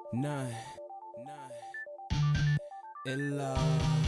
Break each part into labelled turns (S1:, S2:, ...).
S1: Noneillah.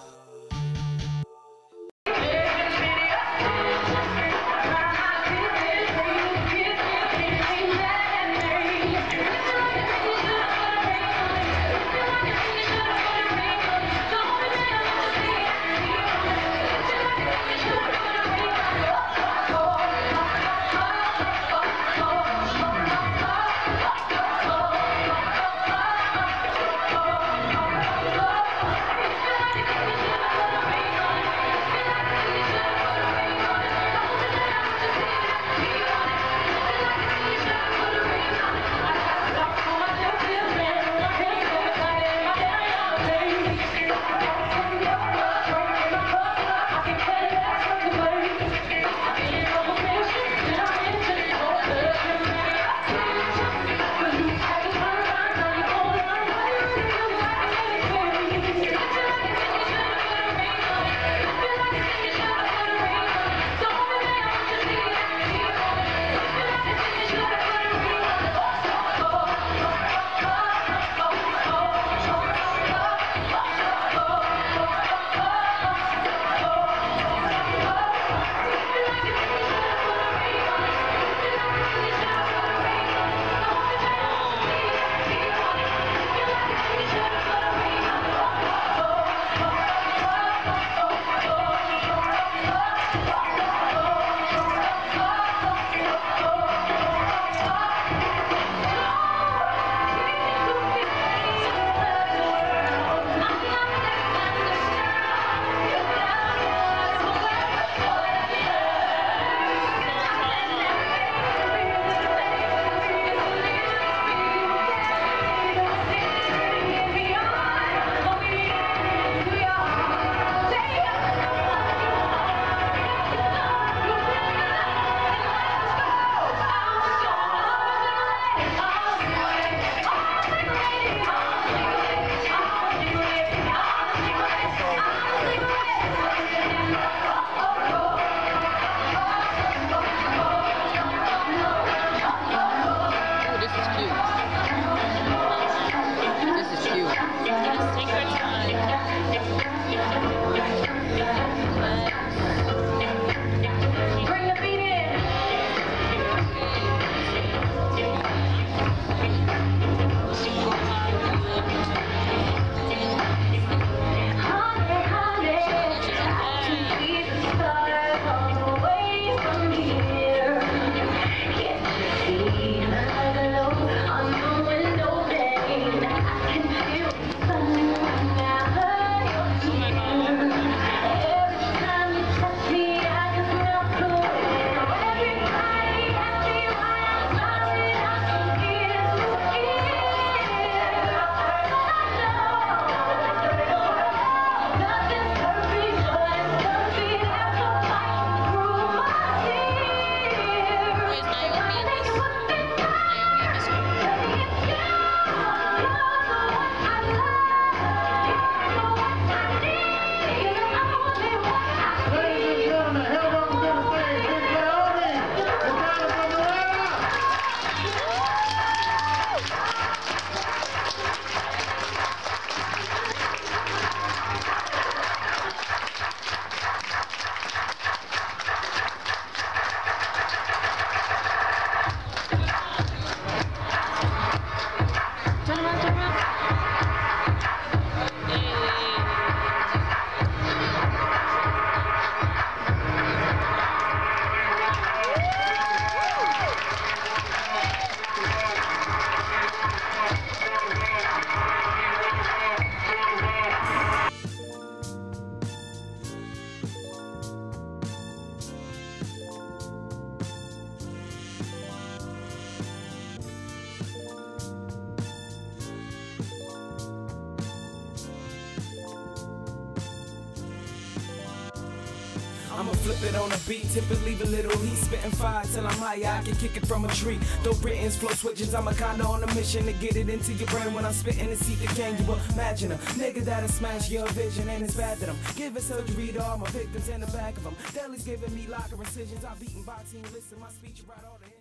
S2: I'ma flip it on a beat, tip it, leave a little heat. Spitting fire till I'm high, I can kick it from a tree. Though Britain's flow switches, I'm a kinda on a mission to get it into your brain when I'm spitting the seat. Can you imagine a nigga that'll smash your vision? And it's bad that I'm giving surgery to all my victims in the back of them. Deli's giving me locker incisions, I'm beating boxing. Listen, my speech right all the